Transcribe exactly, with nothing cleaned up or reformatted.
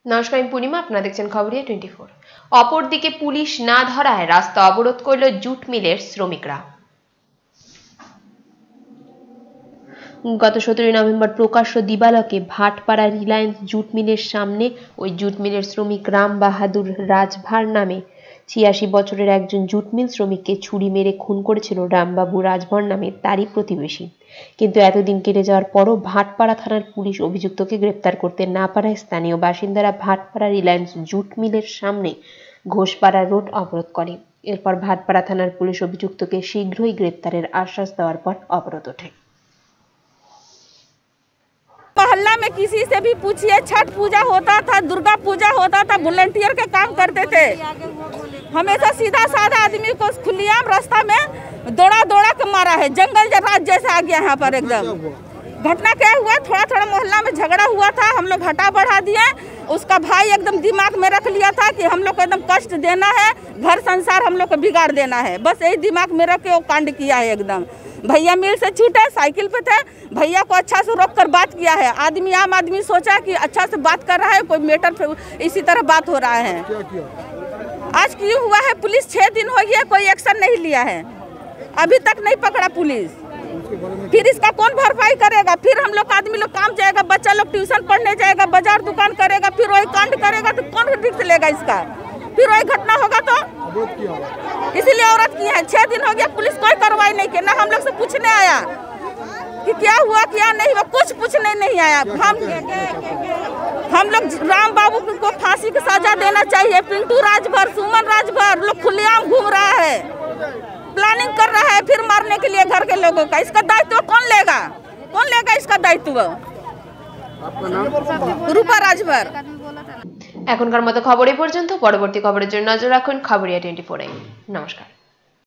নমস্কার, আমি পূর্ণিমা, আপনারা দেখছেন খবরিয়া টোয়েন্টি ফোর। অপরদিকে পুলিশ না ধরায় রাস্তা অবরোধ করল জুট মিলের শ্রমিকরা। গত সতেরোই নভেম্বর প্রকাশ্য দিবালোকে ভাটপাড়া রিলায়েন্স জুট মিলের সামনে ওই জুট মিলের শ্রমিক রাম বাহাদুর রাজভার নামে ছিয়াশি বছরের একজন জুট মিল শ্রমিককে ছুরি মেরে খুন করেছিল রামবাবু রাজভর নামে তারই প্রতিবেশী। কিন্তু এতদিন কেটে যাওয়ার পরও ভাটপাড়া থানার পুলিশ অভিযুক্তকে গ্রেপ্তার করতে না পারায় স্থানীয় বাসিন্দারা ভাটপাড়া রিলায়েন্স জুট মিলের সামনে ঘোষপাড়া রোড অবরোধ করে। এরপর ভাটপাড়া থানার পুলিশ অভিযুক্তকে শীঘ্রই গ্রেপ্তারের আশ্বাস দেওয়ার পর অবরোধ ওঠে। मोहल्ला में किसी से भी पूछिए, छठ पूजा होता था, दुर्गा पूजा होता था, वॉलंटियर के काम करते थे। हमेशा सीधा साधा आदमी को खुलेआम रास्ता में दौड़ा दौड़ा के मारा है, जंगल रात जैसा आ गया यहाँ पर एकदम। घटना क्या हुआ, थोड़ा थोड़ा मोहल्ला में झगड़ा हुआ था, हम लोग हटा बढ़ा दिए। उसका भाई एकदम दिमाग में रख लिया था कि हम लोग को एकदम कष्ट देना है, घर संसार हम लोग को बिगाड़ देना है, बस यही दिमाग में रख के वो कांड किया है एकदम। भैया मिल से छूटे, साइकिल पे थे, भैया को अच्छा से रोक कर बात किया है। आदमी आम आदमी सोचा कि अच्छा से बात कर रहा है, कोई मैटर इसी तरह बात हो रहा है। आज क्यों हुआ है, पुलिस छः दिन हो गया कोई एक्शन नहीं लिया है, अभी तक नहीं पकड़ा पुलिस। फिर इसका कौन भरपाई करेगा? फिर हम लोग आदमी लोग काम जाएगा, बच्चा लोग ट्यूशन पढ़ने जाएगा, बाजार दुकान करेगा, फिर वही कांड करेगा तो कौन रिस्क लेगा इसका? फिर वही घटना होगा तो इसीलिए औरत की है। छह दिन हो गया पुलिस कोई कार्रवाई नहीं की, ना हम लोग से पूछने आया कि क्या हुआ क्या नहीं हुआ, कुछ पूछने नहीं आया। हम हम लोग राम बाबू को फांसी की सजा देना चाहिए। पिंटू राजभर, सुमन राजभर लोग खुलेआम घूम रहा है, प्लानिंग कर रहा है फिर मारने के लिए घर के लोगों का। इसका दायित्व कौन लेगा? कौन लेगा इसका दायित्व? रूपा राजभर। এখনকার মতো খবর এই পর্যন্ত। পরবর্তী খবরের জন্য নজর রাখুন খবরিয়া টোয়েন্টি ফোর। নমস্কার।